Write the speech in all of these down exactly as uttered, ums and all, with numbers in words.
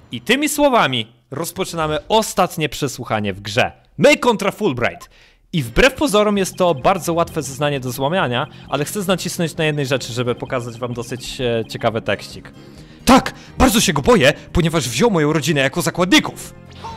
I tymi słowami rozpoczynamy ostatnie przesłuchanie w grze. My kontra Fulbright. I wbrew pozorom jest to bardzo łatwe zeznanie do złamania, ale chcę nacisnąć na jednej rzeczy, żeby pokazać wam dosyć e, ciekawy tekstik. Tak, bardzo się go boję, ponieważ wziął moją rodzinę jako zakładników.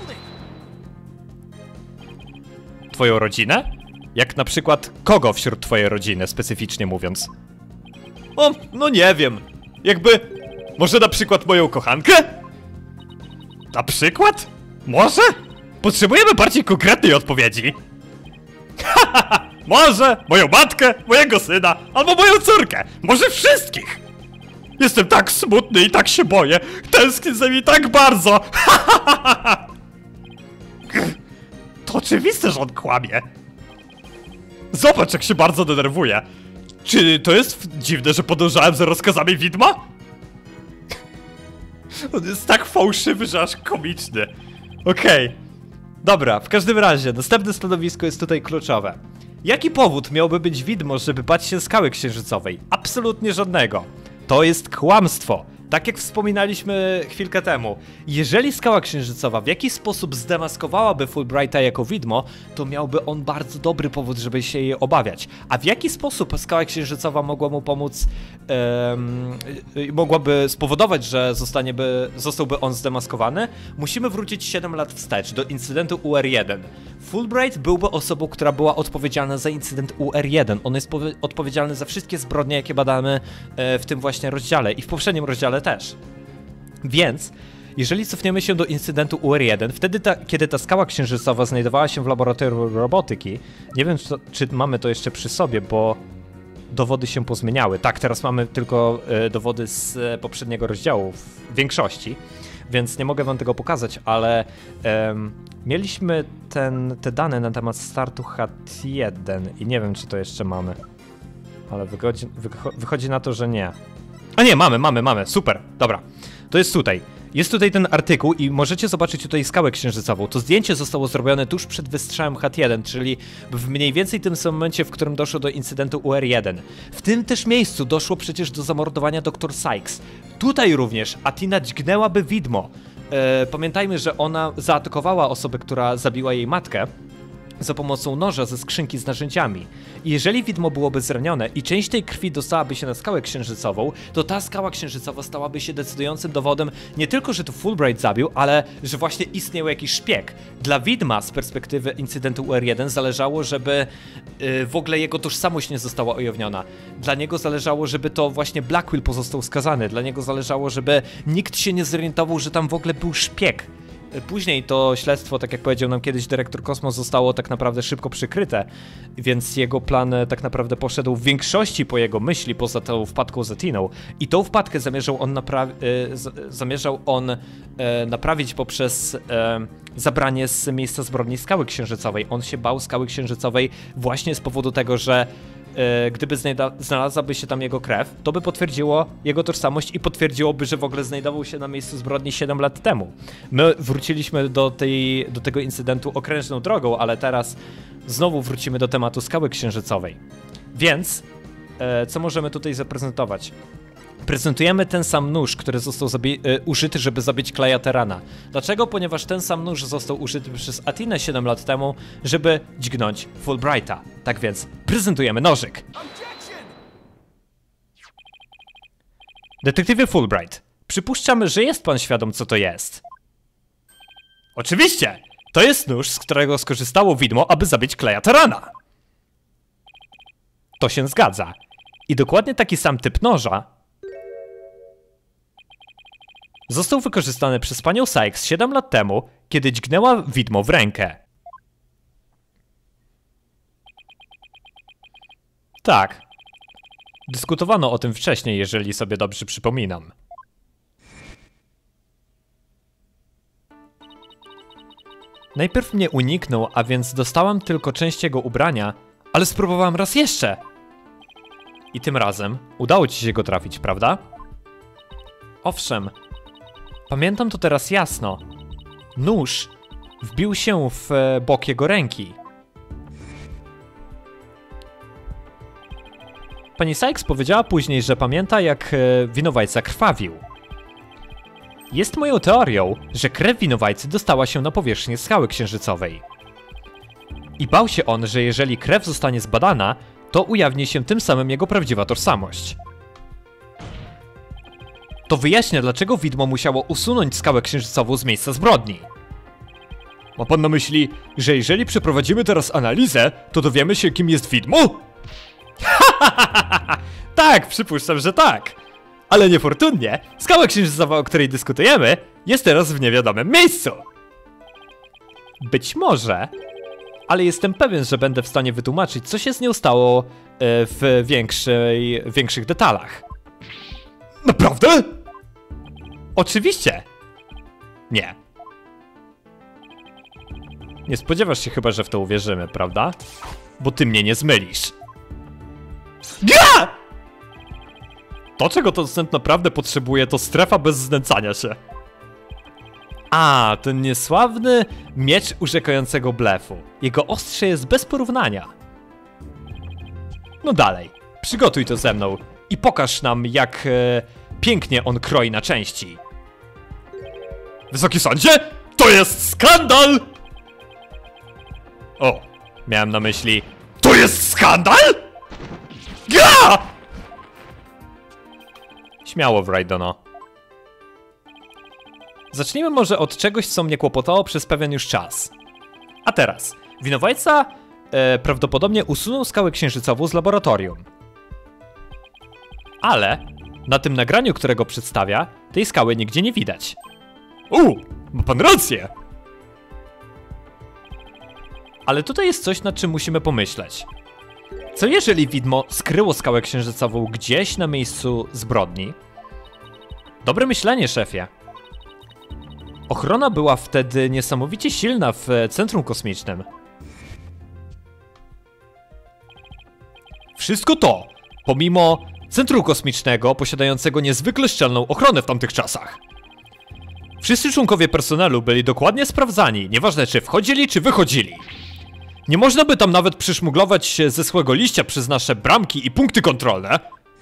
Twoją rodzinę? Jak na przykład kogo wśród twojej rodziny, specyficznie mówiąc? O, no nie wiem. Jakby, może na przykład moją kochankę? Na przykład? Może? Potrzebujemy bardziej konkretnej odpowiedzi. Hahaha, może moją matkę, mojego syna, albo moją córkę. Może wszystkich. Jestem tak smutny i tak się boję. Tęsknię za nimi tak bardzo. To oczywiste, że on kłamie. Zobacz, jak się bardzo denerwuje. Czy to jest dziwne, że podążałem za rozkazami widma? On jest tak fałszywy, że aż komiczny. Okej. Okay. Dobra, w każdym razie, następne stanowisko jest tutaj kluczowe. Jaki powód miałby być widmo, żeby bać się skały księżycowej? Absolutnie żadnego. To jest kłamstwo. Tak jak wspominaliśmy chwilkę temu, jeżeli skała księżycowa w jakiś sposób zdemaskowałaby Fulbrighta jako widmo, to miałby on bardzo dobry powód, żeby się jej obawiać. A w jaki sposób skała księżycowa mogła mu pomóc, um, mogłaby spowodować, że zostanie by, zostałby on zdemaskowany? Musimy wrócić siedem lat wstecz, do incydentu U R jeden. Fulbright byłby osobą, która była odpowiedzialna za incydent U R jeden. On jest odpowiedzialny za wszystkie zbrodnie, jakie badamy e, w tym właśnie rozdziale i w poprzednim rozdziale też. Więc, jeżeli cofniemy się do incydentu U R jeden, wtedy, ta, kiedy ta skała księżycowa znajdowała się w laboratorium robotyki, nie wiem, czy, to, czy mamy to jeszcze przy sobie, bo dowody się pozmieniały. Tak, teraz mamy tylko e, dowody z e, poprzedniego rozdziału w większości, więc nie mogę wam tego pokazać, ale e, mieliśmy ten, te dane na temat startu H jeden i nie wiem, czy to jeszcze mamy, ale wychodzi, wychodzi na to, że nie. A nie, mamy, mamy, mamy, super, dobra. To jest tutaj. Jest tutaj ten artykuł i możecie zobaczyć tutaj skałę księżycową. To zdjęcie zostało zrobione tuż przed wystrzałem H jeden, czyli w mniej więcej tym samym momencie, w którym doszło do incydentu U R jeden. W tym też miejscu doszło przecież do zamordowania doktor Sykes. Tutaj również Athena dźgnęłaby widmo. E, pamiętajmy, że ona zaatakowała osobę, która zabiła jej matkę za pomocą noża ze skrzynki z narzędziami. I jeżeli widmo byłoby zranione i część tej krwi dostałaby się na skałę księżycową, to ta skała księżycowa stałaby się decydującym dowodem nie tylko, że to Fulbright zabił, ale że właśnie istniał jakiś szpieg. Dla widma z perspektywy incydentu U R jeden zależało, żeby yy, w ogóle jego tożsamość nie została ujawniona. Dla niego zależało, żeby to właśnie Blackwell pozostał skazany. Dla niego zależało, żeby nikt się nie zorientował, że tam w ogóle był szpieg. Później to śledztwo, tak jak powiedział nam kiedyś dyrektor Kosmos, zostało tak naprawdę szybko przykryte, więc jego plan tak naprawdę poszedł w większości po jego myśli, poza tą wpadką z Atheną. I tą wpadkę zamierzał on, naprawi zamierzał on e, naprawić poprzez e, zabranie z miejsca zbrodni skały księżycowej. On się bał skały księżycowej właśnie z powodu tego, że e, gdyby znalazłaby się tam jego krew, to by potwierdziło jego tożsamość i potwierdziłoby, że w ogóle znajdował się na miejscu zbrodni siedem lat temu. My wróciliśmy do, tej, do tego incydentu okrężną drogą, ale teraz znowu wrócimy do tematu skały księżycowej. Więc, e, co możemy tutaj zaprezentować? Prezentujemy ten sam nóż, który został y, użyty, żeby zabić Kleja Terrana. Dlaczego? Ponieważ ten sam nóż został użyty przez Athenę siedem lat temu, żeby dźgnąć Fulbrighta. Tak więc prezentujemy nożyk. Detektywie Fulbright, przypuszczam, że jest pan świadom, co to jest. Oczywiście! To jest nóż, z którego skorzystało widmo, aby zabić Kleja Terrana. To się zgadza. I dokładnie taki sam typ noża został wykorzystany przez panią Sykes siedem lat temu, kiedy dźgnęła widmo w rękę. Tak. Dyskutowano o tym wcześniej, jeżeli sobie dobrze przypominam. Najpierw mnie uniknął, a więc dostałam tylko część jego ubrania, ale spróbowałam raz jeszcze. I tym razem udało ci się go trafić, prawda? Owszem. Pamiętam to teraz jasno. Nóż wbił się w bok jego ręki. Pani Sykes powiedziała później, że pamięta, jak winowajca krwawił. Jest moją teorią, że krew winowajcy dostała się na powierzchnię skały księżycowej. I bał się on, że jeżeli krew zostanie zbadana, to ujawni się tym samym jego prawdziwa tożsamość. To wyjaśnia, dlaczego widmo musiało usunąć skałę księżycową z miejsca zbrodni. Ma pan na myśli, że jeżeli przeprowadzimy teraz analizę, to dowiemy się, kim jest widmo? Tak, przypuszczam, że tak. Ale niefortunnie, skała księżycowa, o której dyskutujemy, jest teraz w niewiadomym miejscu. Być może, ale jestem pewien, że będę w stanie wytłumaczyć, co się z nią stało w większej, większych detalach. Naprawdę? Oczywiście. Nie. Nie spodziewasz się chyba, że w to uwierzymy, prawda? Bo ty mnie nie zmylisz. Ja! To, czego ten sęp naprawdę potrzebuje, to strefa bez znęcania się. A, ten niesławny miecz urzekającego blefu. Jego ostrze jest bez porównania. No dalej, przygotuj to ze mną i pokaż nam, jak e, pięknie on kroi na części. Wysoki sądzie, to jest skandal! O, miałem na myśli, to jest skandal? Ja! Śmiało, Wrajdono. Zacznijmy może od czegoś, co mnie kłopotało przez pewien już czas. A teraz, winowajca e, prawdopodobnie usunął skałę księżycową z laboratorium. Ale na tym nagraniu, którego przedstawia, tej skały nigdzie nie widać. U, ma pan rację! Ale tutaj jest coś, nad czym musimy pomyśleć. Co jeżeli widmo skryło skałę księżycową gdzieś na miejscu zbrodni? Dobre myślenie, szefie. Ochrona była wtedy niesamowicie silna w centrum kosmicznym. Wszystko to, pomimo centrum kosmicznego posiadającego niezwykle szczelną ochronę w tamtych czasach. Wszyscy członkowie personelu byli dokładnie sprawdzani, nieważne czy wchodzili, czy wychodzili. Nie można by tam nawet przyszmuglować się ze schłego liścia przez nasze bramki i punkty kontrolne.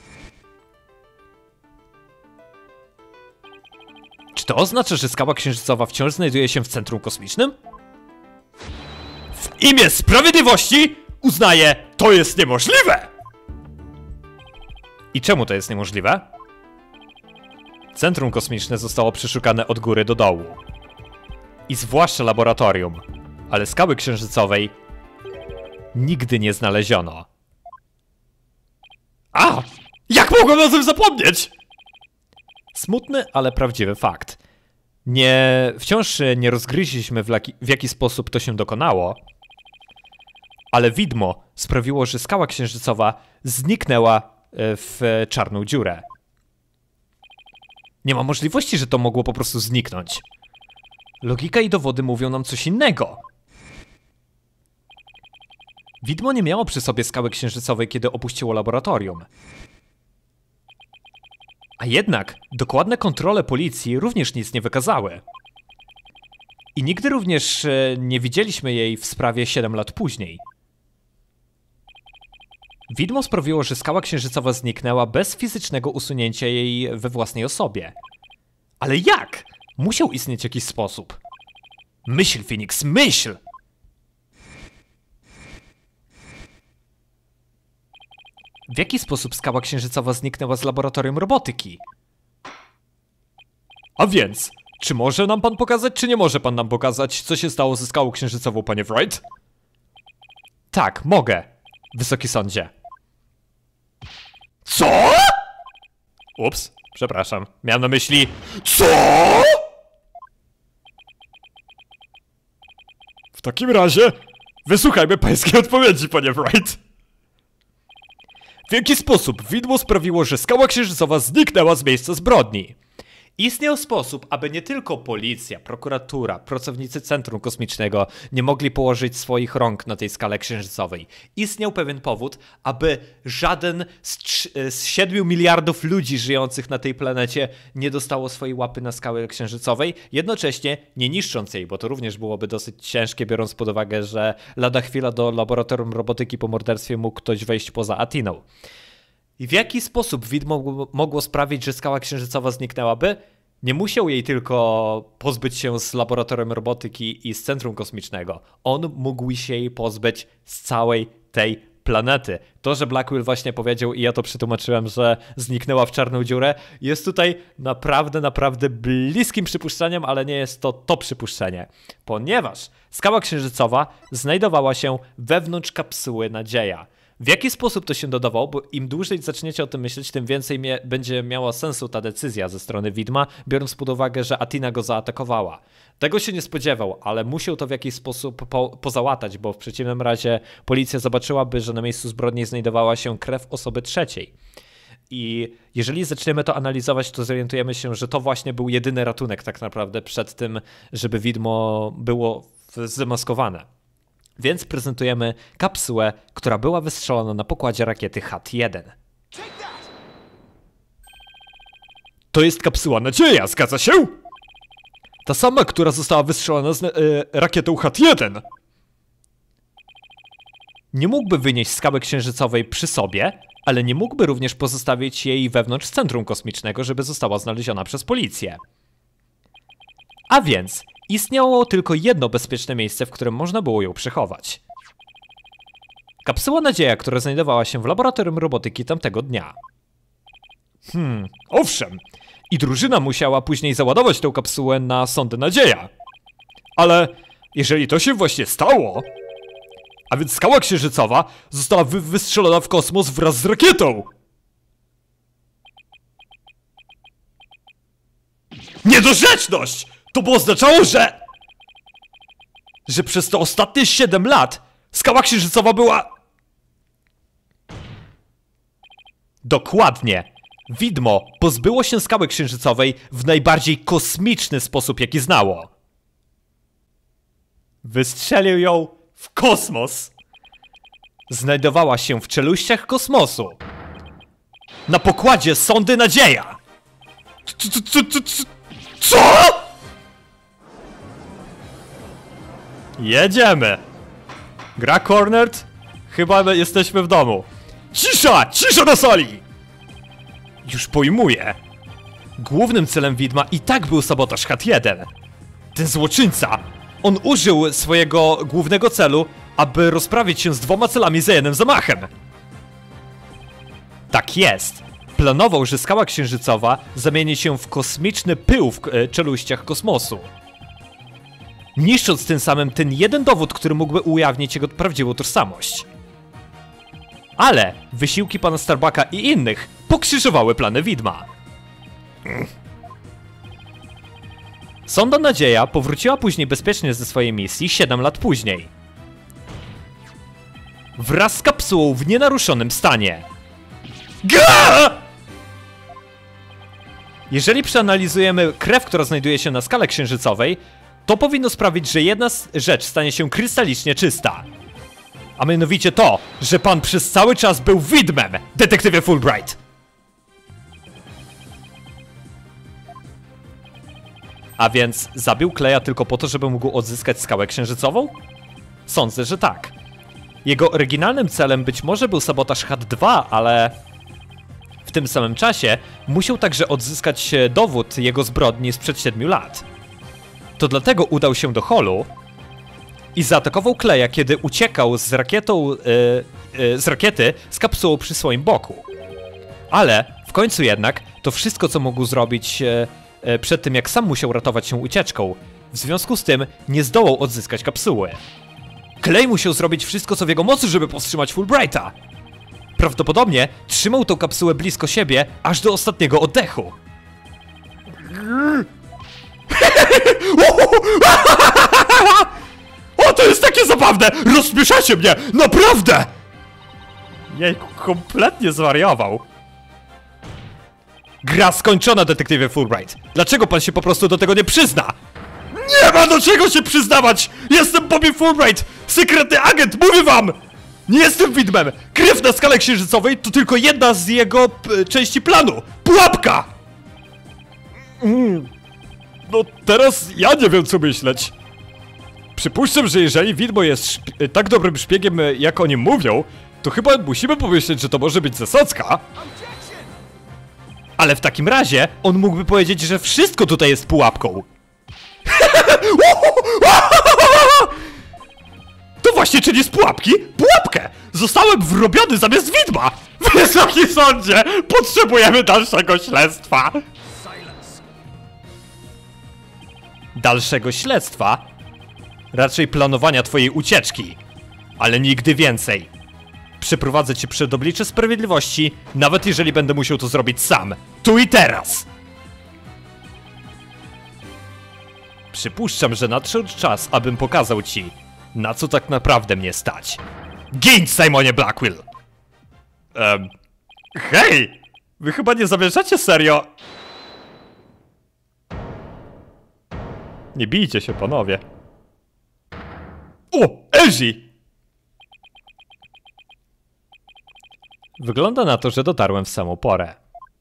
Czy to oznacza, że skała księżycowa wciąż znajduje się w centrum kosmicznym? W imię sprawiedliwości uznaję, to jest niemożliwe! I czemu to jest niemożliwe? Centrum kosmiczne zostało przeszukane od góry do dołu. I zwłaszcza laboratorium. Ale skały księżycowej nigdy nie znaleziono. A! Jak mogłem o tym zapomnieć? Smutny, ale prawdziwy fakt. Nie, wciąż nie rozgryźliśmy w, laki, w jaki sposób to się dokonało, ale widmo sprawiło, że skała księżycowa zniknęła w czarną dziurę. Nie ma możliwości, że to mogło po prostu zniknąć. Logika i dowody mówią nam coś innego. Widmo nie miało przy sobie skały księżycowej, kiedy opuściło laboratorium. A jednak dokładne kontrole policji również nic nie wykazały. I nigdy również e, nie widzieliśmy jej w sprawie siedem lat później. Widmo sprawiło, że skała księżycowa zniknęła bez fizycznego usunięcia jej we własnej osobie. Ale jak? Musiał istnieć jakiś sposób. Myśl, Phoenix, myśl! W jaki sposób skała księżycowa zniknęła z laboratorium robotyki? A więc, czy może nam pan pokazać, czy nie może pan nam pokazać, co się stało ze skałą księżycową, panie Wright? Tak, mogę, wysoki sądzie. Co? Ups, przepraszam, miałem na myśli... Co? W takim razie, wysłuchajmy pańskiej odpowiedzi, panie Wright. W jaki sposób widmo sprawiło, że skała księżycowa zniknęła z miejsca zbrodni? Istniał sposób, aby nie tylko policja, prokuratura, pracownicy Centrum Kosmicznego nie mogli położyć swoich rąk na tej skale księżycowej. Istniał pewien powód, aby żaden z, z siedmiu miliardów ludzi żyjących na tej planecie nie dostało swojej łapy na skałę księżycowej, jednocześnie nie niszcząc jej, bo to również byłoby dosyć ciężkie, biorąc pod uwagę, że lada chwila do laboratorium robotyki po morderstwie mógł ktoś wejść poza Atiną. I w jaki sposób widmo mogło sprawić, że skała księżycowa zniknęłaby? Nie musiał jej tylko pozbyć się z laboratorium robotyki i z centrum kosmicznego. On mógł się jej pozbyć z całej tej planety. To, że Blackwell właśnie powiedział, i ja to przetłumaczyłem, że zniknęła w czarną dziurę, jest tutaj naprawdę, naprawdę bliskim przypuszczeniem, ale nie jest to to przypuszczenie. Ponieważ skała księżycowa znajdowała się wewnątrz kapsuły Nadzieja. W jaki sposób to się dodawało? Bo im dłużej zaczniecie o tym myśleć, tym więcej mie będzie miała sensu ta decyzja ze strony widma, biorąc pod uwagę, że Athena go zaatakowała. Tego się nie spodziewał, ale musiał to w jakiś sposób po pozałatać, bo w przeciwnym razie policja zobaczyłaby, że na miejscu zbrodni znajdowała się krew osoby trzeciej. I jeżeli zaczniemy to analizować, to zorientujemy się, że to właśnie był jedyny ratunek tak naprawdę przed tym, żeby widmo było zdemaskowane. Więc prezentujemy kapsułę, która była wystrzelona na pokładzie rakiety H A T jeden. To jest kapsuła Nadzieja, zgadza się? Ta sama, która została wystrzelona z e, rakietą H A T jeden. Nie mógłby wynieść skały księżycowej przy sobie, ale nie mógłby również pozostawić jej wewnątrz centrum kosmicznego, żeby została znaleziona przez policję. A więc istniało tylko jedno bezpieczne miejsce, w którym można było ją przechować. Kapsuła Nadzieja, która znajdowała się w laboratorium robotyki tamtego dnia. Hmm, owszem. I drużyna musiała później załadować tę kapsułę na sondę Nadzieja. Ale jeżeli to się właśnie stało, a więc skała księżycowa została wy wystrzelona w kosmos wraz z rakietą. Niedorzeczność! To by oznaczało, że... że przez te ostatnie siedem lat skała księżycowa była... Dokładnie. Widmo pozbyło się skały księżycowej w najbardziej kosmiczny sposób, jaki znało. Wystrzelił ją w kosmos. Znajdowała się w czeluściach kosmosu. Na pokładzie sondy Nadzieja. Co? Jedziemy. Gra Cornered? Chyba jesteśmy w domu. Cisza! Cisza na sali! Już pojmuję. Głównym celem widma i tak był sabotaż H A T jeden. Ten złoczyńca, on użył swojego głównego celu, aby rozprawić się z dwoma celami za jednym zamachem. Tak jest. Planował, że skała księżycowa zamieni się w kosmiczny pył w czeluściach kosmosu. Niszcząc tym samym ten jeden dowód, który mógłby ujawnić jego prawdziwą tożsamość. Ale wysiłki pana Starbucka i innych pokrzyżowały plany widma. Sonda Nadzieja powróciła później bezpiecznie ze swojej misji siedem lat później. Wraz z kapsułą w nienaruszonym stanie. Ga! Jeżeli przeanalizujemy krew, która znajduje się na skale księżycowej, to powinno sprawić, że jedna rzecz stanie się krystalicznie czysta. A mianowicie to, że pan przez cały czas był widmem, detektywie Fulbright. A więc zabił Kleja tylko po to, żeby mógł odzyskać skałę księżycową? Sądzę, że tak. Jego oryginalnym celem być może był sabotaż H A T dwa, ale... w tym samym czasie musiał także odzyskać dowód jego zbrodni sprzed siedmiu lat. To dlatego udał się do holu i zaatakował Kleja, kiedy uciekał z rakietą, yy, yy, z rakiety z kapsułą przy swoim boku. Ale w końcu jednak to wszystko, co mógł zrobić yy, yy, przed tym, jak sam musiał ratować się ucieczką, w związku z tym nie zdołał odzyskać kapsuły. Klej musiał zrobić wszystko, co w jego mocy, żeby powstrzymać Fulbrighta. Prawdopodobnie trzymał tą kapsułę blisko siebie aż do ostatniego oddechu. O, to jest takie zabawne! Rozśmieszacie mnie! Naprawdę! Jejku, kompletnie zwariował. Gra skończona, detektywie Fulbright. Dlaczego pan się po prostu do tego nie przyzna? Nie ma do czego się przyznawać! Jestem Bobby Fulbright! Sekretny agent, mówię wam! Nie jestem widmem! Krew na skale księżycowej to tylko jedna z jego p- części planu! Pułapka! Mm. No teraz ja nie wiem, co myśleć. Przypuszczam, że jeżeli widmo jest tak dobrym szpiegiem, jak o nim mówią, to chyba musimy pomyśleć, że to może być zasadzka. Ale w takim razie on mógłby powiedzieć, że wszystko tutaj jest pułapką. To właśnie czyni z pułapki pułapkę! Zostałem wrobiony zamiast widma! Wysoki sądzie! Potrzebujemy dalszego śledztwa! Dalszego śledztwa? Raczej planowania twojej ucieczki. Ale nigdy więcej. Przeprowadzę cię przed oblicze sprawiedliwości, nawet jeżeli będę musiał to zrobić sam. Tu i teraz! Przypuszczam, że nadszedł czas, abym pokazał ci, na co tak naprawdę mnie stać. Gin, Simonie Blackwill! Ehm... Hej! Wy chyba nie zamierzacie serio... Nie bijcie się, panowie. O! Elzi! Wygląda na to, że dotarłem w samą porę.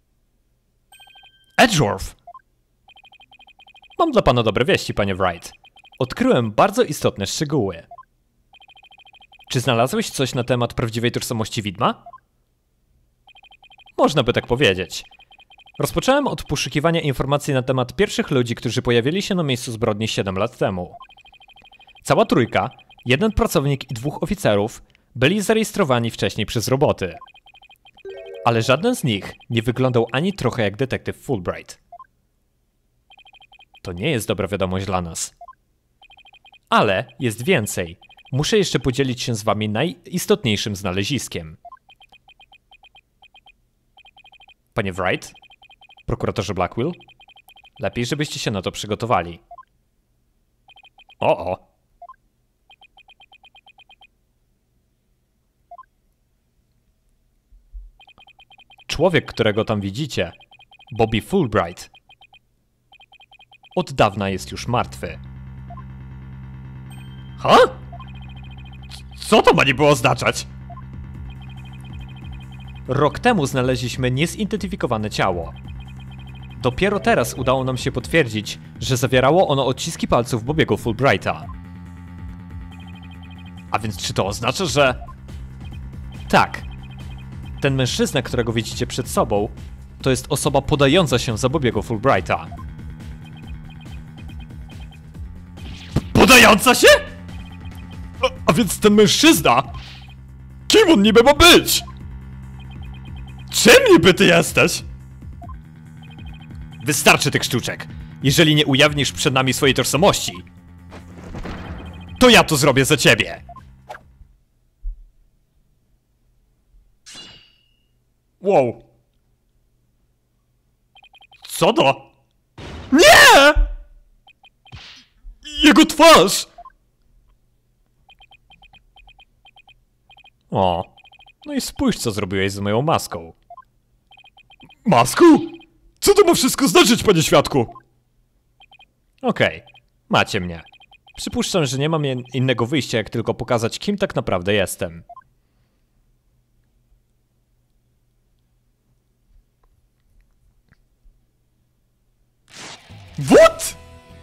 Edgeworth! Mam dla pana dobre wieści, panie Wright. Odkryłem bardzo istotne szczegóły. Czy znalazłeś coś na temat prawdziwej tożsamości widma? Można by tak powiedzieć. Rozpocząłem od poszukiwania informacji na temat pierwszych ludzi, którzy pojawili się na miejscu zbrodni siedem lat temu. Cała trójka, jeden pracownik i dwóch oficerów, byli zarejestrowani wcześniej przez roboty. Ale żaden z nich nie wyglądał ani trochę jak detektyw Fulbright. To nie jest dobra wiadomość dla nas. Ale jest więcej. Muszę jeszcze podzielić się z wami najistotniejszym znaleziskiem. Panie Wright? Prokuratorze Blackwill? Lepiej, żebyście się na to przygotowali. O, o. Człowiek, którego tam widzicie, Bobby Fulbright, od dawna jest już martwy. Ha? Co to ma niby oznaczać? Rok temu znaleźliśmy niezidentyfikowane ciało. Dopiero teraz udało nam się potwierdzić, że zawierało ono odciski palców Bobiego Fulbrighta. A więc czy to oznacza, że... Tak. Ten mężczyzna, którego widzicie przed sobą, to jest osoba podająca się za Bobiego Fulbrighta. Podająca się? A, a więc ten mężczyzna? Kim on niby ma być? Czym niby ty jesteś? Wystarczy tych sztuczek. Jeżeli nie ujawnisz przed nami swojej tożsamości, to ja to zrobię za ciebie. Wow. Co to? Nie! Jego twarz! O. No i spójrz, co zrobiłeś z moją maską. Masku? Co to ma wszystko znaczyć, panie świadku? Okej, okay. Macie mnie. Przypuszczam, że nie mam innego wyjścia, jak tylko pokazać, kim tak naprawdę jestem. What?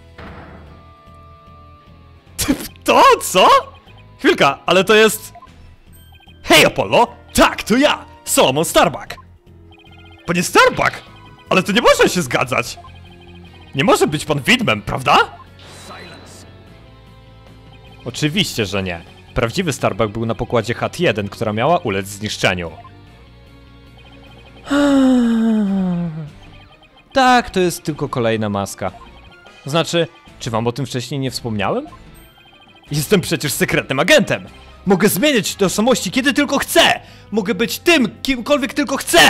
To co? Chwilka, ale to jest... Hej, Apollo! Tak, to ja! Solomon Starbuck! Panie Starbuck! Ale to nie może się zgadzać! Nie może być pan widmem, prawda? Oczywiście, że nie. Prawdziwy Starbuck był na pokładzie Hat jeden, która miała ulec zniszczeniu. Tak, to jest tylko kolejna maska. Znaczy, czy wam o tym wcześniej nie wspomniałem? Jestem przecież sekretnym agentem! Mogę zmieniać tożsamości kiedy tylko chcę! Mogę być tym, kimkolwiek tylko chcę!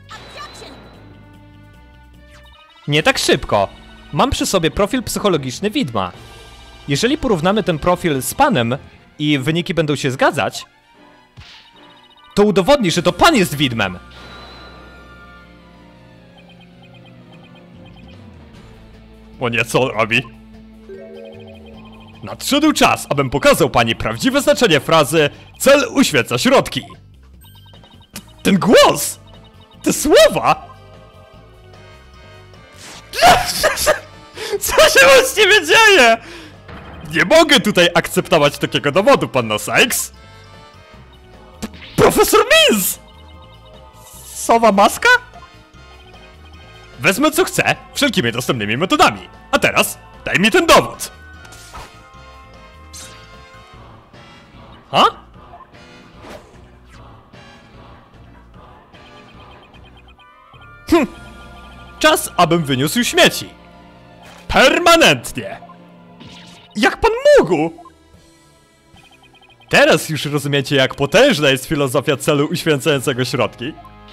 Nie tak szybko. Mam przy sobie profil psychologiczny widma. Jeżeli porównamy ten profil z panem i wyniki będą się zgadzać, to udowodni, że to pan jest widmem. O nie, co on robi? Nadszedł czas, abym pokazał pani prawdziwe znaczenie frazy cel uświęca środki. Ten głos! Te słowa! Co się właściwie dzieje? Nie mogę tutaj akceptować takiego dowodu, panno Sykes. P- Profesor Mills! Sowa maska? Wezmę co chcę, wszelkimi dostępnymi metodami. A teraz daj mi ten dowód. Ha? Hm. Czas, abym wyniósł śmieci. Permanentnie. Jak pan mógł? Teraz już rozumiecie, jak potężna jest filozofia celu uświęcającego środki.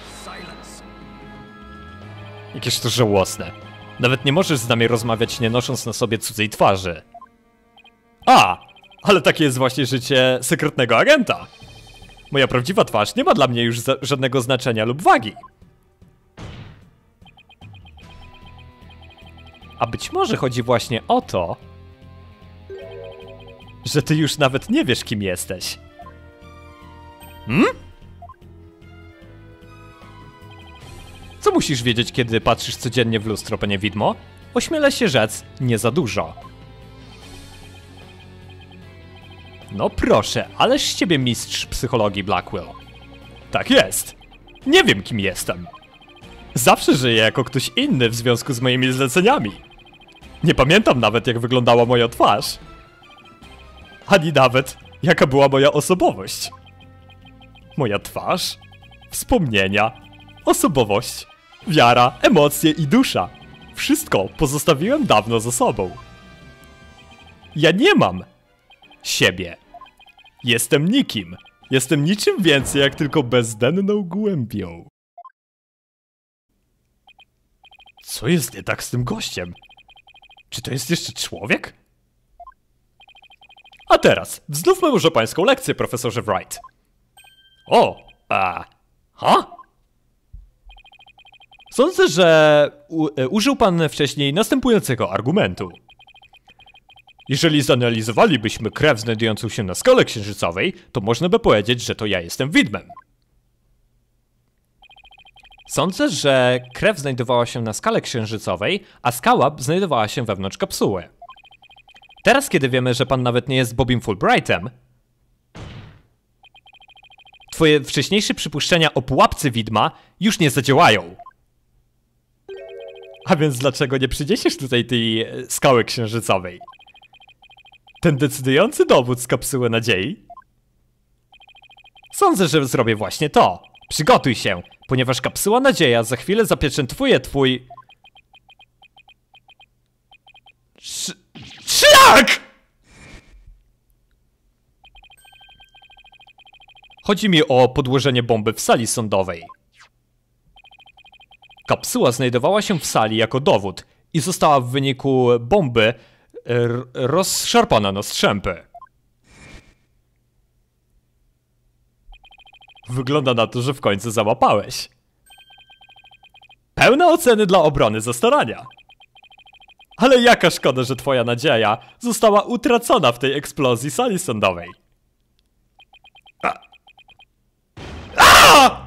Jakież to żałosne. Nawet nie możesz z nami rozmawiać, nie nosząc na sobie cudzej twarzy. A, ale takie jest właśnie życie sekretnego agenta. Moja prawdziwa twarz nie ma dla mnie już żadnego znaczenia lub wagi. A być może chodzi właśnie o to, że ty już nawet nie wiesz, kim jesteś. Hmm? Co musisz wiedzieć, kiedy patrzysz codziennie w lustro, panie widmo? Ośmielę się rzec, nie za dużo. No proszę, ależ z ciebie mistrz psychologii, Blackwell. Tak jest. Nie wiem, kim jestem. Zawsze żyję jako ktoś inny w związku z moimi zleceniami. Nie pamiętam nawet, jak wyglądała moja twarz. Ani nawet, jaka była moja osobowość. Moja twarz, wspomnienia, osobowość, wiara, emocje i dusza. Wszystko pozostawiłem dawno za sobą. Ja nie mam siebie. Jestem nikim. Jestem niczym więcej, jak tylko bezdenną głębią. Co jest nie tak z tym gościem? Czy to jest jeszcze człowiek? A teraz, wznówmy może pańską lekcję, profesorze Wright. O, a... Ha? Sądzę, że u, e, użył pan wcześniej następującego argumentu. Jeżeli zanalizowalibyśmy krew znajdującą się na skale księżycowej, to można by powiedzieć, że to ja jestem widmem. Sądzę, że krew znajdowała się na skale księżycowej, a skała znajdowała się wewnątrz kapsuły. Teraz, kiedy wiemy, że pan nawet nie jest Bobim Fulbrightem, twoje wcześniejsze przypuszczenia o pułapce widma już nie zadziałają. A więc dlaczego nie przyniesiesz tutaj tej skały księżycowej? Ten decydujący dowód z kapsuły nadziei? Sądzę, że zrobię właśnie to. Przygotuj się, ponieważ kapsuła nadzieja za chwilę zapieczętuje twój... Sz... Szlak! Chodzi mi o podłożenie bomby w sali sądowej. Kapsuła znajdowała się w sali jako dowód i została w wyniku bomby rozszarpana na strzępy. Wygląda na to, że w końcu załapałeś. Pełne oceny dla obrony za starania. Ale jaka szkoda, że twoja nadzieja została utracona w tej eksplozji sali sądowej. A, A!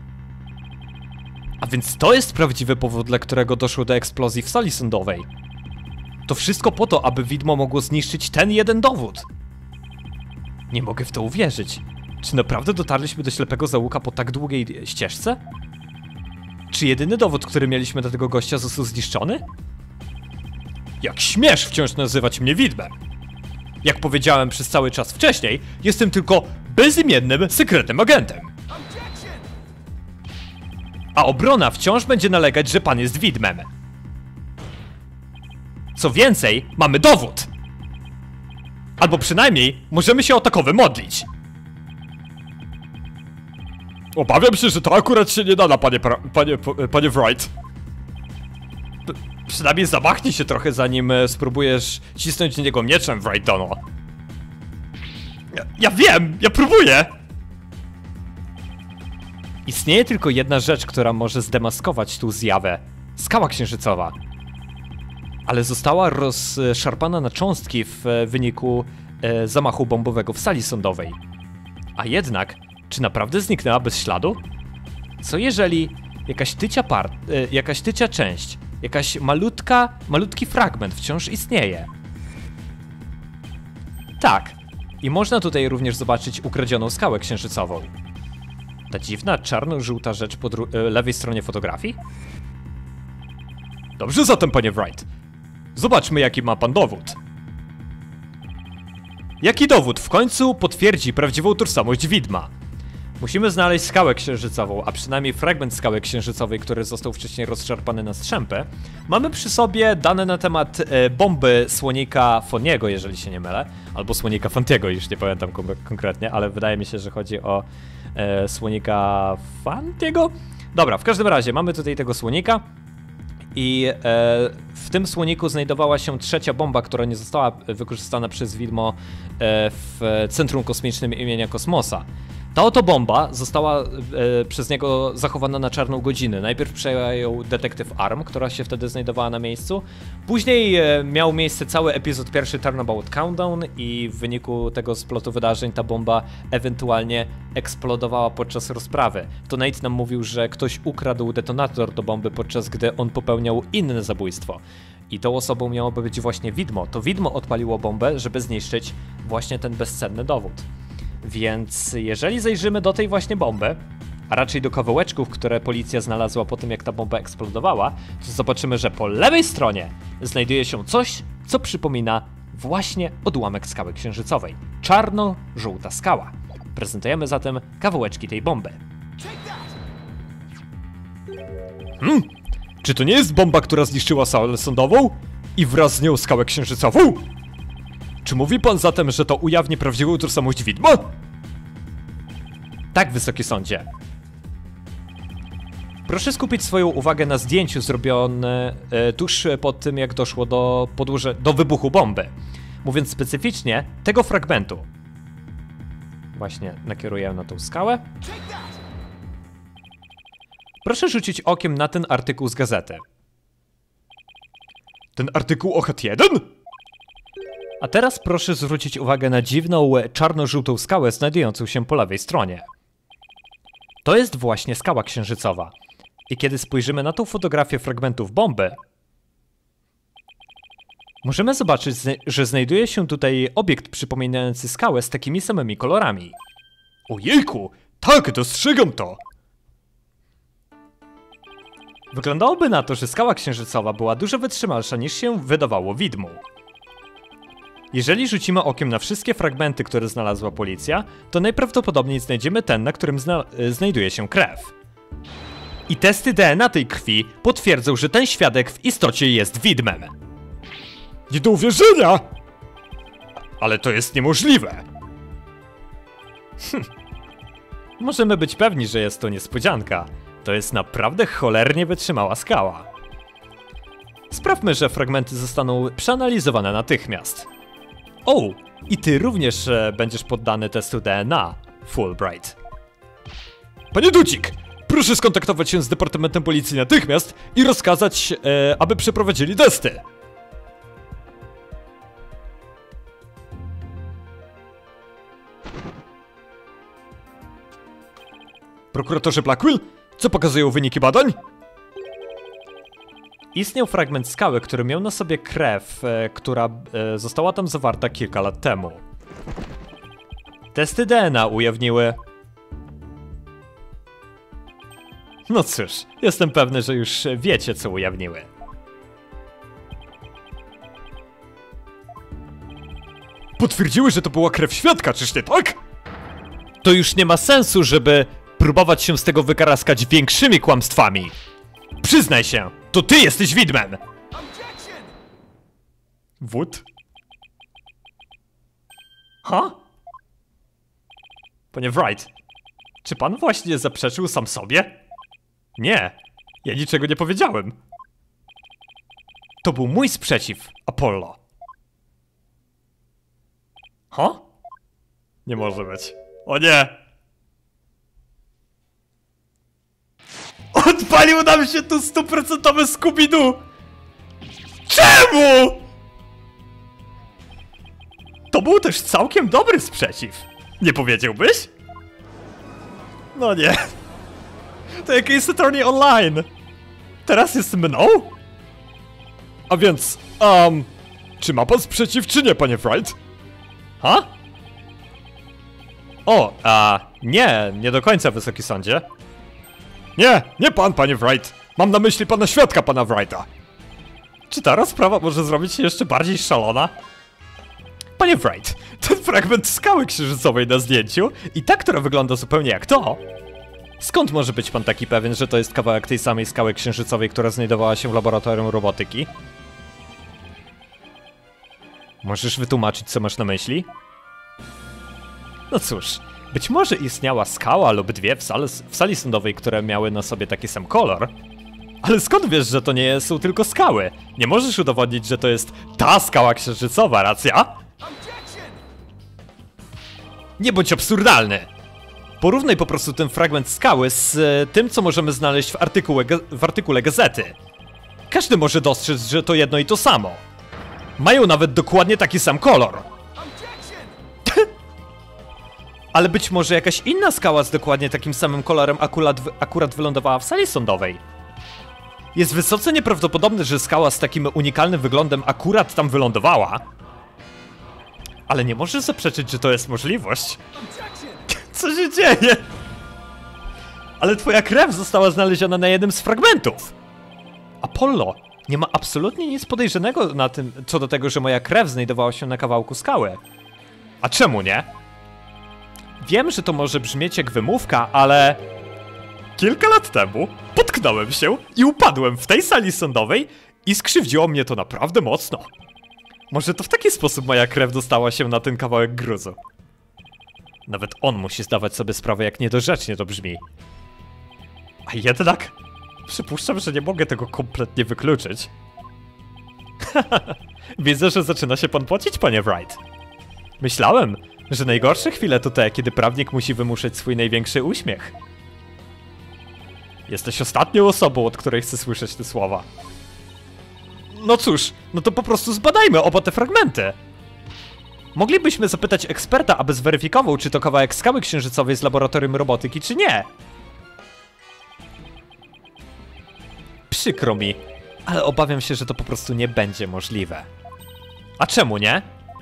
A więc to jest prawdziwy powód, dla którego doszło do eksplozji w sali sądowej. To wszystko po to, aby widmo mogło zniszczyć ten jeden dowód. Nie mogę w to uwierzyć. Czy naprawdę dotarliśmy do ślepego zaułka po tak długiej ścieżce? Czy jedyny dowód, który mieliśmy do tego gościa, został zniszczony? Jak śmiesz wciąż nazywać mnie widmem? Jak powiedziałem przez cały czas wcześniej, jestem tylko bezimiennym, sekretnym agentem. A obrona wciąż będzie nalegać, że pan jest widmem. Co więcej, mamy dowód! Albo przynajmniej możemy się o takowy modlić. Obawiam się, że to akurat się nie nada, panie, panie, panie Wright. P przynajmniej zamachnij się trochę, zanim spróbujesz cisnąć niego mieczem, Wrightono. Ja, ja wiem, ja próbuję! Istnieje tylko jedna rzecz, która może zdemaskować tą zjawę. Skała księżycowa. Ale została rozszarpana na cząstki w wyniku e, zamachu bombowego w sali sądowej. A jednak, czy naprawdę zniknęła bez śladu? Co jeżeli jakaś tycia part, e, jakaś tycia część, jakaś malutka, malutki fragment wciąż istnieje? Tak. I można tutaj również zobaczyć ukradzioną skałę księżycową. Ta dziwna czarno-żółta rzecz po lewej stronie fotografii? Dobrze zatem, panie Wright. Zobaczmy, jaki ma pan dowód. Jaki dowód w końcu potwierdzi prawdziwą tożsamość widma? Musimy znaleźć skałę księżycową, a przynajmniej fragment skały księżycowej, który został wcześniej rozszarpany na strzępy. Mamy przy sobie dane na temat e, bomby słonika Foniego, jeżeli się nie mylę. Albo słonika Fantiego, już nie pamiętam kon konkretnie, ale wydaje mi się, że chodzi o e, słonika Fantiego. Dobra, w każdym razie mamy tutaj tego słonika. I e, w tym słoniku znajdowała się trzecia bomba, która nie została wykorzystana przez widmo e, w Centrum Kosmicznym imienia Kosmosa. Ta oto bomba została e, przez niego zachowana na czarną godzinę. Najpierw przejął detektyw Arm, która się wtedy znajdowała na miejscu. Później e, miał miejsce cały epizod pierwszy Turnabout Countdown i w wyniku tego splotu wydarzeń ta bomba ewentualnie eksplodowała podczas rozprawy. To Nate nam mówił, że ktoś ukradł detonator do bomby, podczas gdy on popełniał inne zabójstwo. I tą osobą miałoby być właśnie widmo. To widmo odpaliło bombę, żeby zniszczyć właśnie ten bezcenny dowód. Więc jeżeli zajrzymy do tej właśnie bomby, a raczej do kawałeczków, które policja znalazła po tym, jak ta bomba eksplodowała, to zobaczymy, że po lewej stronie znajduje się coś, co przypomina właśnie odłamek skały księżycowej. Czarno-żółta skała. Prezentujemy zatem kawałeczki tej bomby. Hmm, czy to nie jest bomba, która zniszczyła salę sądową i wraz z nią skałę księżycową? Czy mówi pan zatem, że to ujawni prawdziwą tożsamość widma? Tak, wysoki sądzie. Proszę skupić swoją uwagę na zdjęciu zrobione e, tuż po tym, jak doszło do, podłuże, do wybuchu bomby. Mówiąc specyficznie, tego fragmentu. Właśnie nakieruję na tą skałę. Proszę rzucić okiem na ten artykuł z gazety. Ten artykuł o Hat jeden? A teraz proszę zwrócić uwagę na dziwną, czarno-żółtą skałę znajdującą się po lewej stronie. To jest właśnie skała księżycowa. I kiedy spojrzymy na tą fotografię fragmentów bomby, możemy zobaczyć, że znajduje się tutaj obiekt przypominający skałę z takimi samymi kolorami. Ojejku, tak, dostrzegam to! Wyglądałoby na to, że skała księżycowa była dużo wytrzymalsza niż się wydawało widmu. Jeżeli rzucimy okiem na wszystkie fragmenty, które znalazła policja, to najprawdopodobniej znajdziemy ten, na którym zna znajduje się krew. I testy D N A tej krwi potwierdzą, że ten świadek w istocie jest widmem. Nie do uwierzenia! Ale to jest niemożliwe! Hm. Możemy być pewni, że jest to niespodzianka. To jest naprawdę cholernie wytrzymała skała. Sprawmy, że fragmenty zostaną przeanalizowane natychmiast. O, i ty również e, będziesz poddany testu D N A, Fulbright. Panie Ducik, proszę skontaktować się z Departamentem Policji natychmiast i rozkazać, e, aby przeprowadzili testy. Prokuratorze Blackwell, co pokazują wyniki badań? Istniał fragment skały, który miał na sobie krew, e, która e, została tam zawarta kilka lat temu. Testy D N A ujawniły... No cóż, jestem pewny, że już wiecie, co ujawniły. Potwierdziły, że to była krew świadka, czyż nie tak? To już nie ma sensu, żeby próbować się z tego wykaraskać większymi kłamstwami. Przyznaj się, to ty jesteś widmem! Wód? Ha? Panie Wright, czy pan właśnie zaprzeczył sam sobie? Nie, ja niczego nie powiedziałem. To był mój sprzeciw, Apollo. Ha? Nie może być. O nie! Odpalił nam się tu stuprocentowy Scooby-Doo! Czemu? To był też całkiem dobry sprzeciw. Nie powiedziałbyś? No nie. To jak Ace Attorney Online. Teraz jest mną? A więc, um, czy ma pan sprzeciw, czy nie, panie Wright? Ha? O, a nie, nie do końca, wysoki sądzie. Nie, nie pan, panie Wright. Mam na myśli pana świadka, pana Wrighta. Czy ta rozprawa może zrobić się jeszcze bardziej szalona? Panie Wright, ten fragment skały księżycowej na zdjęciu i ta, która wygląda zupełnie jak to. Skąd może być pan taki pewien, że to jest kawałek tej samej skały księżycowej, która znajdowała się w laboratorium robotyki? Możesz wytłumaczyć, co masz na myśli? No cóż, być może istniała skała lub dwie w, sale, w sali sądowej, które miały na sobie taki sam kolor. Ale skąd wiesz, że to nie są tylko skały? Nie możesz udowodnić, że to jest ta skała księżycowa, racja? Nie bądź absurdalny! Porównaj po prostu ten fragment skały z e, tym, co możemy znaleźć w artykule, w artykule gazety. Każdy może dostrzec, że to jedno i to samo. Mają nawet dokładnie taki sam kolor. Ale być może jakaś inna skała z dokładnie takim samym kolorem akurat, akurat wylądowała w sali sądowej. Jest wysoce nieprawdopodobne, że skała z takim unikalnym wyglądem akurat tam wylądowała. Ale nie możesz zaprzeczyć, że to jest możliwość. Co się dzieje? Ale twoja krew została znaleziona na jednym z fragmentów. Apollo, nie ma absolutnie nic podejrzanego na tym, co do tego, że moja krew znajdowała się na kawałku skały. A czemu nie? Wiem, że to może brzmieć jak wymówka, ale... Kilka lat temu potknąłem się i upadłem w tej sali sądowej i skrzywdziło mnie to naprawdę mocno. Może to w taki sposób moja krew dostała się na ten kawałek gruzu. Nawet on musi zdawać sobie sprawę, jak niedorzecznie to brzmi. A jednak przypuszczam, że nie mogę tego kompletnie wykluczyć. Widzę, że zaczyna się pan pocić, panie Wright. Myślałem, że najgorsze chwile to te, kiedy prawnik musi wymuszać swój największy uśmiech. Jesteś ostatnią osobą, od której chcę słyszeć te słowa. No cóż, no to po prostu zbadajmy oba te fragmenty. Moglibyśmy zapytać eksperta, aby zweryfikował, czy to kawałek skały księżycowej z laboratorium robotyki, czy nie. Przykro mi, ale obawiam się, że to po prostu nie będzie możliwe. A czemu nie?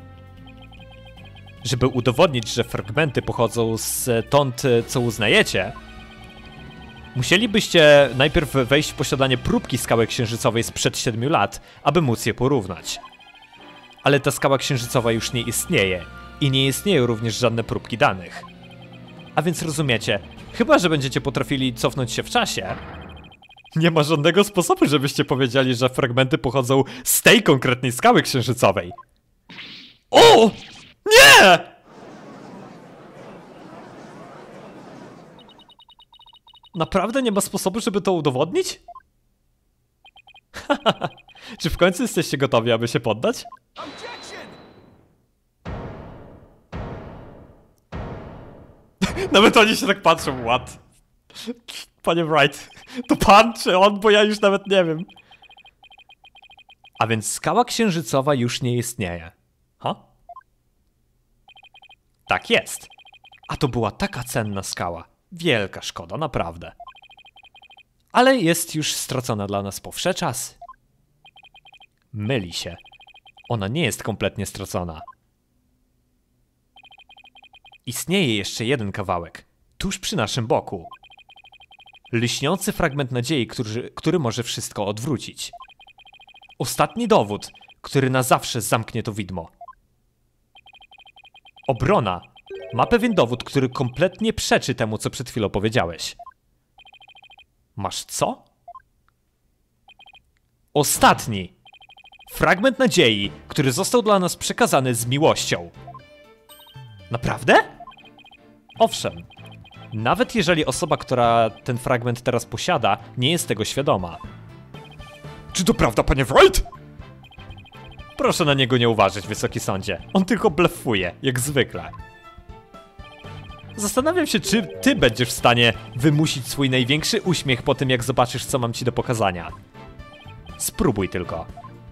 Żeby udowodnić, że fragmenty pochodzą stąd, co uznajecie, musielibyście najpierw wejść w posiadanie próbki skały księżycowej sprzed siedmiu lat, aby móc je porównać. Ale ta skała księżycowa już nie istnieje i nie istnieją również żadne próbki danych. A więc rozumiecie, chyba że będziecie potrafili cofnąć się w czasie, nie ma żadnego sposobu, żebyście powiedzieli, że fragmenty pochodzą z tej konkretnej skały księżycowej. O! Nie! Naprawdę nie ma sposobu, żeby to udowodnić? Czy w końcu jesteście gotowi, aby się poddać? Nawet oni się tak patrzą, what? Panie Wright, to pan czy on, bo ja już nawet nie wiem. A więc skała księżycowa już nie istnieje. Ha? Tak jest. A to była taka cenna skała. Wielka szkoda, naprawdę. Ale jest już stracona dla nas po wsze czasy. Myli się. Ona nie jest kompletnie stracona. Istnieje jeszcze jeden kawałek, tuż przy naszym boku. Lśniący fragment nadziei, który, który może wszystko odwrócić. Ostatni dowód, który na zawsze zamknie to widmo. Obrona ma pewien dowód, który kompletnie przeczy temu, co przed chwilą powiedziałeś. Masz co? Ostatni fragment nadziei, który został dla nas przekazany z miłością. Naprawdę? Owszem. Nawet jeżeli osoba, która ten fragment teraz posiada, nie jest tego świadoma. Czy to prawda, panie Wright? Proszę na niego nie uważać, wysoki sądzie. On tylko blefuje, jak zwykle. Zastanawiam się, czy ty będziesz w stanie wymusić swój największy uśmiech po tym, jak zobaczysz, co mam ci do pokazania. Spróbuj tylko.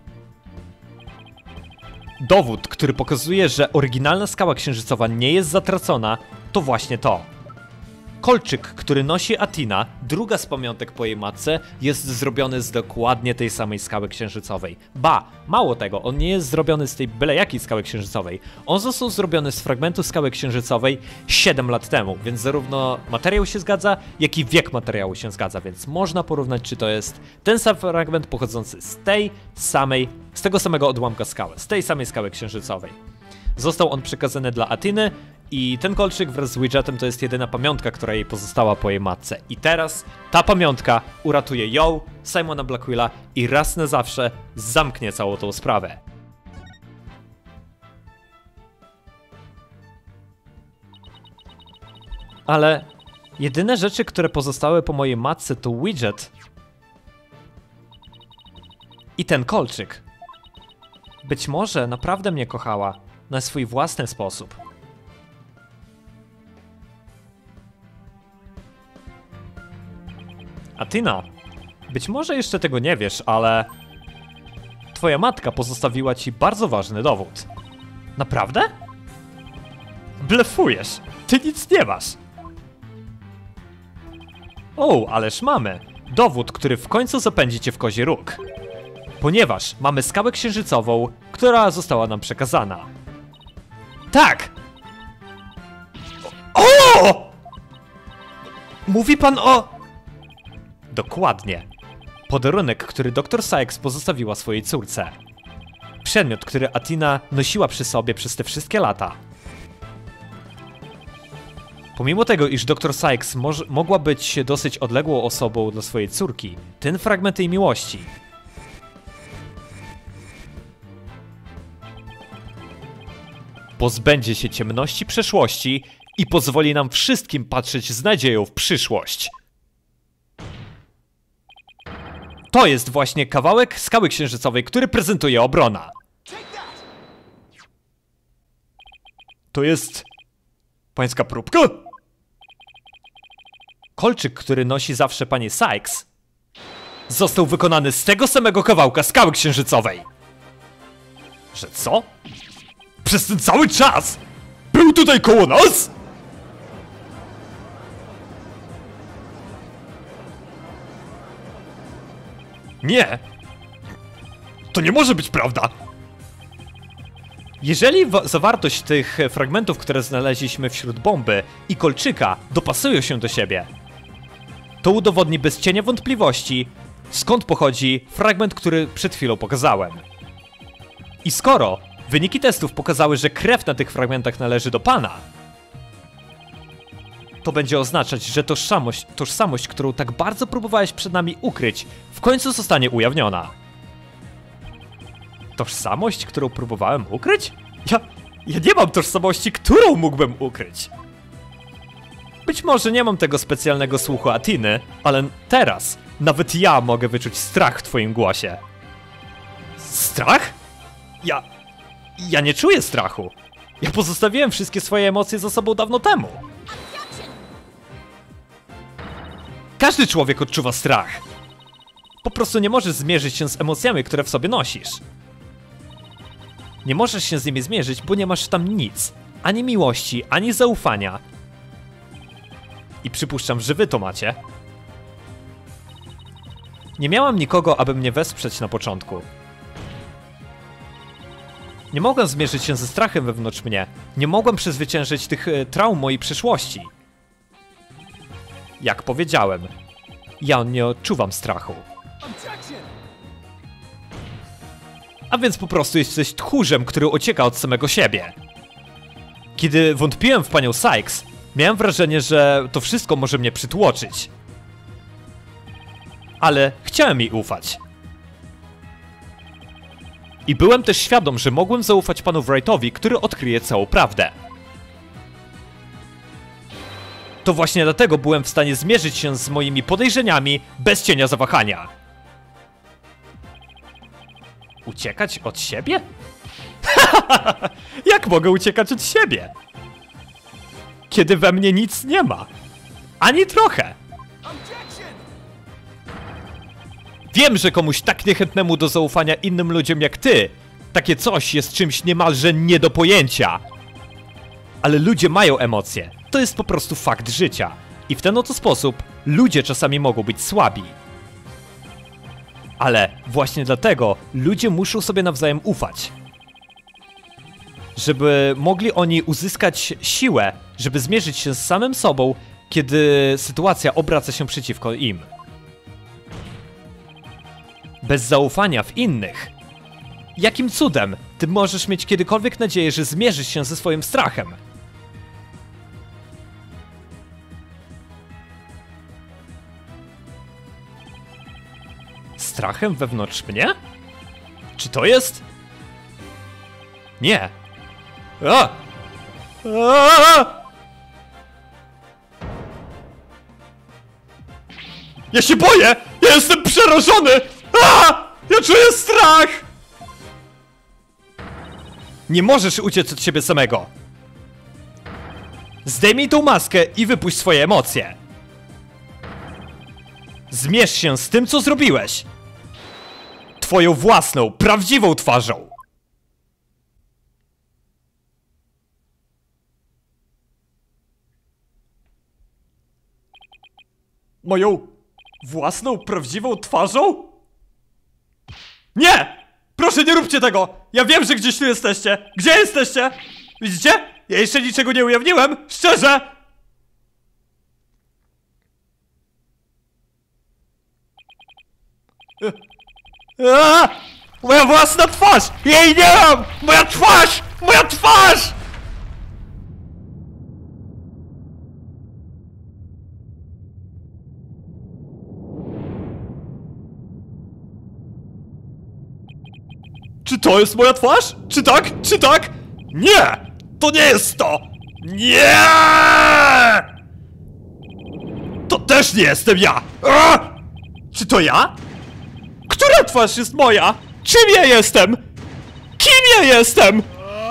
Dowód, który pokazuje, że oryginalna skała księżycowa nie jest zatracona, to właśnie to. kolczyk, który nosi Athena, druga z pamiątek po jej matce, jest zrobiony z dokładnie tej samej skały księżycowej. Ba, mało tego, on nie jest zrobiony z tej byle jakiej skały księżycowej. On został zrobiony z fragmentu skały księżycowej siedem lat temu, więc zarówno materiał się zgadza, jak i wiek materiału się zgadza, więc można porównać, czy to jest ten sam fragment pochodzący z tej samej, z tego samego odłamka skały, z tej samej skały księżycowej. Został on przekazany dla Atheny i ten kolczyk wraz z widgetem to jest jedyna pamiątka, która jej pozostała po jej matce. I teraz ta pamiątka uratuje ją, Simona Blackwilla i raz na zawsze zamknie całą tą sprawę. Ale jedyne rzeczy, które pozostały po mojej matce to widget i ten kolczyk. Być może naprawdę mnie kochała na swój własny sposób. Athena, być może jeszcze tego nie wiesz, ale twoja matka pozostawiła ci bardzo ważny dowód. Naprawdę? Blefujesz, ty nic nie masz. O, ależ mamy. Dowód, który w końcu zapędzi cię w kozi róg. Ponieważ mamy skałę księżycową, która została nam przekazana. Tak! O! Mówi pan o... Dokładnie. Podarunek, który doktor Sykes pozostawiła swojej córce. Przedmiot, który Athena nosiła przy sobie przez te wszystkie lata. Pomimo tego, iż doktor Sykes mogła być dosyć odległą osobą dla swojej córki, ten fragment jej miłości pozbędzie się ciemności przeszłości i pozwoli nam wszystkim patrzeć z nadzieją w przyszłość. To jest właśnie kawałek skały księżycowej, który prezentuje obrona. To jest... pańska próbka? Kolczyk, który nosi zawsze pani Sykes, został wykonany z tego samego kawałka skały księżycowej. Że co? Przez ten cały czas był tutaj koło nas? Nie. To nie może być prawda. Jeżeli zawartość tych fragmentów, które znaleźliśmy wśród bomby i kolczyka dopasują się do siebie, to udowodni bez cienia wątpliwości, skąd pochodzi fragment, który przed chwilą pokazałem. I skoro wyniki testów pokazały, że krew na tych fragmentach należy do pana, to będzie oznaczać, że tożsamość, tożsamość, którą tak bardzo próbowałeś przed nami ukryć, w końcu zostanie ujawniona. Tożsamość, którą próbowałem ukryć? Ja... ja nie mam tożsamości, którą mógłbym ukryć. Być może nie mam tego specjalnego słuchu Atheny, ale teraz nawet ja mogę wyczuć strach w twoim głosie. Strach? Ja... ja nie czuję strachu. Ja pozostawiłem wszystkie swoje emocje za sobą dawno temu. Każdy człowiek odczuwa strach. Po prostu nie możesz zmierzyć się z emocjami, które w sobie nosisz. Nie możesz się z nimi zmierzyć, bo nie masz tam nic. Ani miłości, ani zaufania. I przypuszczam, że wy to macie. Nie miałam nikogo, aby mnie wesprzeć na początku. Nie mogłem zmierzyć się ze strachem wewnątrz mnie. Nie mogłem przezwyciężyć tych e, traum mojej przeszłości. Jak powiedziałem, ja nie odczuwam strachu. A więc po prostu jesteś tchórzem, który ucieka od samego siebie. Kiedy wątpiłem w panią Sykes, miałem wrażenie, że to wszystko może mnie przytłoczyć. Ale chciałem jej ufać. I byłem też świadom, że mogłem zaufać panu Wrightowi, który odkryje całą prawdę. To właśnie dlatego byłem w stanie zmierzyć się z moimi podejrzeniami bez cienia zawahania. Uciekać od siebie? Jak mogę uciekać od siebie? Kiedy we mnie nic nie ma. Ani trochę. Wiem, że komuś tak niechętnemu do zaufania innym ludziom jak ty, takie coś jest czymś niemalże nie do pojęcia. Ale ludzie mają emocje. To jest po prostu fakt życia. I w ten oto sposób ludzie czasami mogą być słabi. Ale właśnie dlatego ludzie muszą sobie nawzajem ufać. Żeby mogli oni uzyskać siłę, żeby zmierzyć się z samym sobą, kiedy sytuacja obraca się przeciwko im. Bez zaufania w innych. Jakim cudem ty możesz mieć kiedykolwiek nadzieję, że zmierzysz się ze swoim strachem? Strachem wewnątrz mnie? Czy to jest? Nie. A! A! Ja się boję! Ja jestem przerażony! A! Ja czuję strach! Nie możesz uciec od siebie samego. Zdejmij tą maskę i wypuść swoje emocje. Zmierz się z tym, co zrobiłeś. Twoją własną, prawdziwą twarzą. Moją własną, prawdziwą twarzą? Nie! Proszę, nie róbcie tego! Ja wiem, że gdzieś tu jesteście! Gdzie jesteście? Widzicie? Ja jeszcze niczego nie ujawniłem! Szczerze! Eee! Moja własna twarz! Jej nie mam! Moja twarz! Moja twarz! Czy to jest moja twarz? Czy tak? Czy tak? Nie! To nie jest to! Nie! To też nie jestem ja! A! Czy to ja? Która twarz jest moja? Czym ja jestem? Kim ja jestem?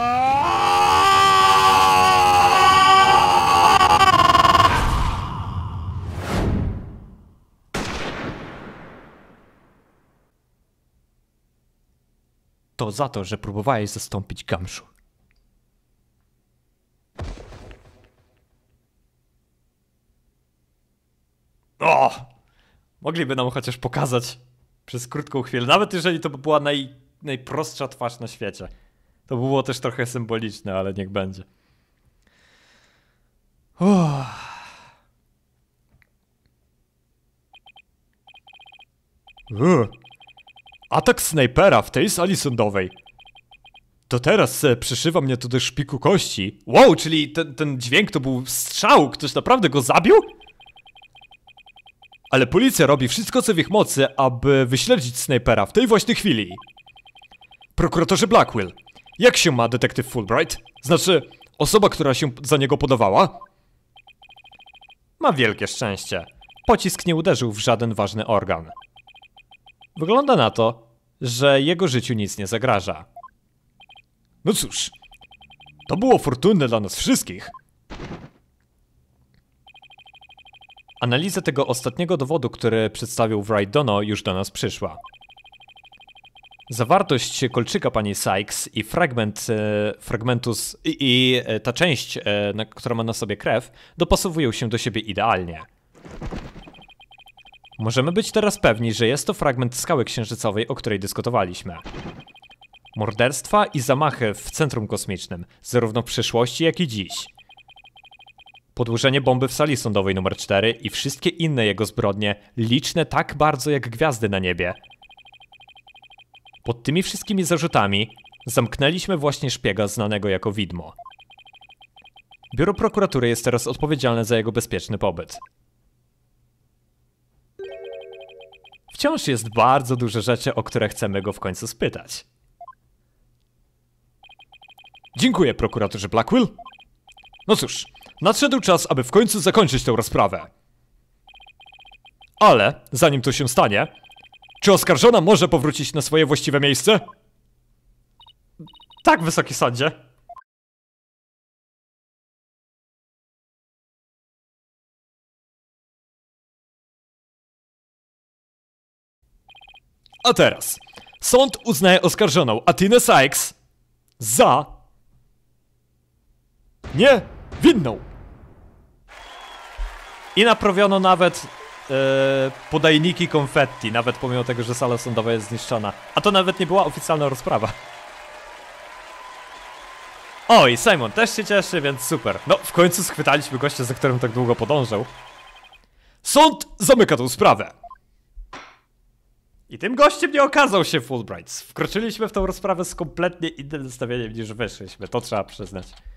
To za to, że próbowałeś zastąpić Gamszu. O! Mogliby nam chociaż pokazać przez krótką chwilę, nawet jeżeli to by była naj, najprostsza twarz na świecie. To by było też trochę symboliczne, ale niech będzie. Uff. Uff. Atak snajpera w tej sali sądowej. To teraz e, przyszywa mnie to do szpiku kości. Wow, czyli ten, ten dźwięk to był strzał. Ktoś naprawdę go zabił? Ale policja robi wszystko, co w ich mocy, aby wyśledzić snajpera w tej właśnie chwili. Prokuratorze Blackwell, jak się ma detektyw Fulbright? Znaczy, osoba, która się za niego podawała? Ma wielkie szczęście. Pocisk nie uderzył w żaden ważny organ. Wygląda na to, że jego życiu nic nie zagraża. No cóż, to było fortunne dla nas wszystkich. Analiza tego ostatniego dowodu, który przedstawił Wright Dono, już do nas przyszła. Zawartość kolczyka pani Sykes i fragment, e, fragmentus i, i e, ta część, e, na, która ma na sobie krew, dopasowują się do siebie idealnie. Możemy być teraz pewni, że jest to fragment skały księżycowej, o której dyskutowaliśmy. Morderstwa i zamachy w centrum kosmicznym, zarówno w przeszłości, jak i dziś. Podłożenie bomby w sali sądowej numer cztery i wszystkie inne jego zbrodnie, liczne tak bardzo jak gwiazdy na niebie. Pod tymi wszystkimi zarzutami zamknęliśmy właśnie szpiega znanego jako Widmo. Biuro prokuratury jest teraz odpowiedzialne za jego bezpieczny pobyt. Wciąż jest bardzo dużo rzeczy, o które chcemy go w końcu spytać. Dziękuję, prokuratorze Blackwell. No cóż, nadszedł czas, aby w końcu zakończyć tę rozprawę. Ale, zanim to się stanie, czy oskarżona może powrócić na swoje właściwe miejsce? Tak, wysoki sądzie. A teraz, sąd uznaje oskarżoną Atinę Sykes za niewinną. I naprawiono nawet yy, podajniki konfetti, nawet pomimo tego, że sala sądowa jest zniszczona. A to nawet nie była oficjalna rozprawa. Oj, Simon też się cieszy, więc super. No, w końcu schwytaliśmy gościa, za którym tak długo podążał. Sąd zamyka tą sprawę. I tym gościem nie okazał się Fulbright. Wkroczyliśmy w tą rozprawę z kompletnie innym nastawieniem niż wyszliśmy, to trzeba przyznać.